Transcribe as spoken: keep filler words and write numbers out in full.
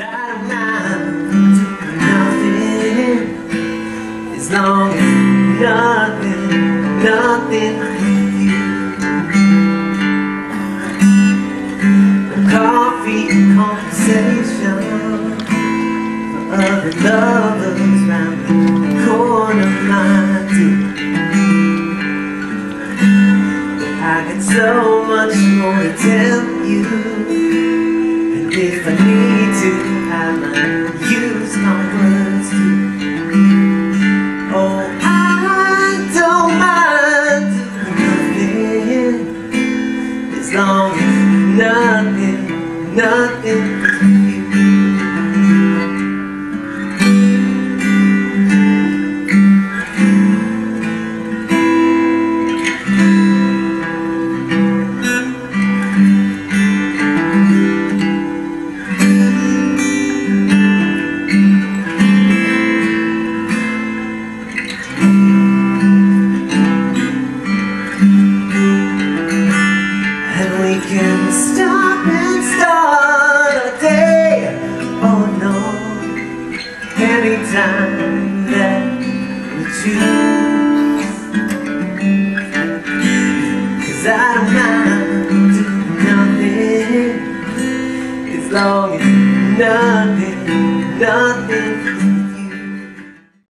I don't mind doing nothing, as long as nothing, nothing with you. No coffee and conversation for other lovers round the corner, my dear. I got so much more to tell you, and if I need to, I might use my words too. Oh, I don't mind doing nothing, as long as nothing, nothing with you. We can stop and start a day, oh no, anytime that we choose. Cause I don't mind doing nothing, as long as nothing, nothing